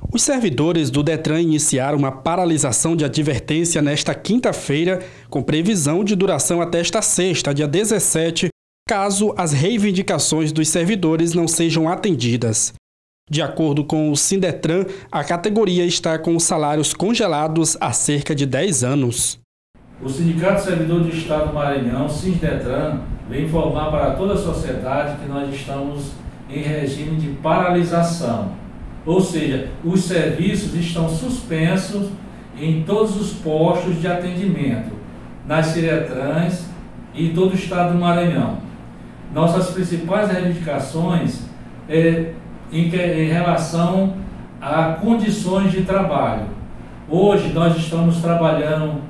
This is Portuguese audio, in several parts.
Os servidores do Detran iniciaram uma paralisação de advertência nesta quinta-feira, com previsão de duração até esta sexta, dia 17, caso as reivindicações dos servidores não sejam atendidas. De acordo com o Sindetran, a categoria está com os salários congelados há cerca de 10 anos. O Sindicato Servidor do Estado do Maranhão, Sindetran, vem informar para toda a sociedade que nós estamos em regime de paralisação. Ou seja, os serviços estão suspensos em todos os postos de atendimento, nas Ciretrans e em todo o estado do Maranhão. Nossas principais reivindicações em relação a condições de trabalho. Hoje nós estamos trabalhando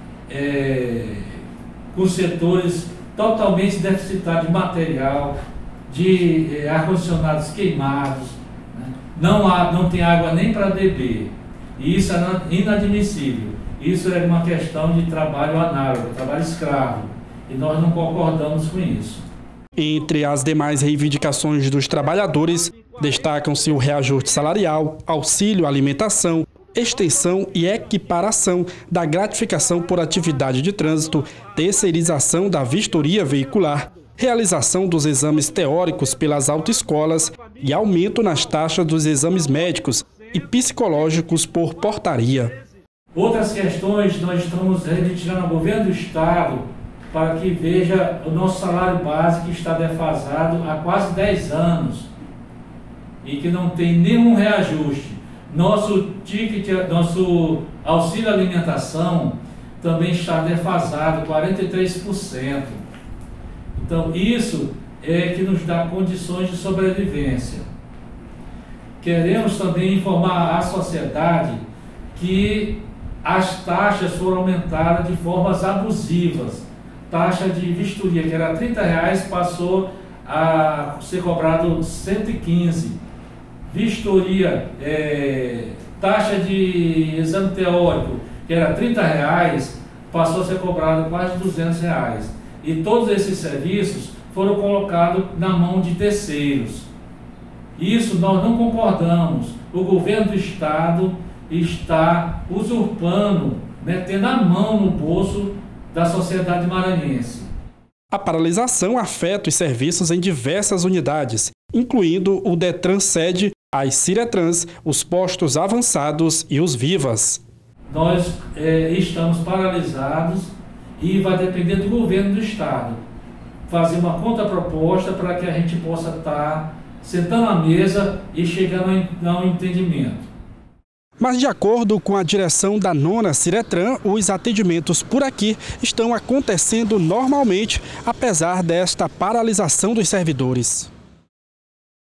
com setores totalmente deficitários de material, de ar-condicionados queimados, não tem água nem para beber, e isso é inadmissível. Isso é uma questão de trabalho análogo, trabalho escravo, e nós não concordamos com isso. Entre as demais reivindicações dos trabalhadores, destacam-se o reajuste salarial, auxílio alimentação, extensão e equiparação da gratificação por atividade de trânsito, terceirização da vistoria veicular, realização dos exames teóricos pelas autoescolas e aumento nas taxas dos exames médicos e psicológicos por portaria. Outras questões nós estamos reivindicando ao governo do estado para que veja o nosso salário base que está defasado há quase 10 anos e que não tem nenhum reajuste. Nosso auxílio alimentação também está defasado, 43%. Então, isso é que nos dá condições de sobrevivência. Queremos também informar à sociedade que as taxas foram aumentadas de formas abusivas. Taxa de vistoria, que era R$30, passou a ser cobrado R$115. Vistoria, taxa de exame teórico, que era R$30, passou a ser cobrado quase R$200. E todos esses serviços foram colocados na mão de terceiros. Isso nós não concordamos. O governo do estado está usurpando, metendo a mão no bolso da sociedade maranhense. A paralisação afeta os serviços em diversas unidades, incluindo o Detran Sede, as Ciretrans, os postos avançados e os Vivas. Nós estamos paralisados e vai depender do governo do estado fazer uma contraproposta para que a gente possa estar sentando à mesa e chegando a um entendimento. Mas, de acordo com a direção da 9ª Ciretran, os atendimentos por aqui estão acontecendo normalmente, apesar desta paralisação dos servidores.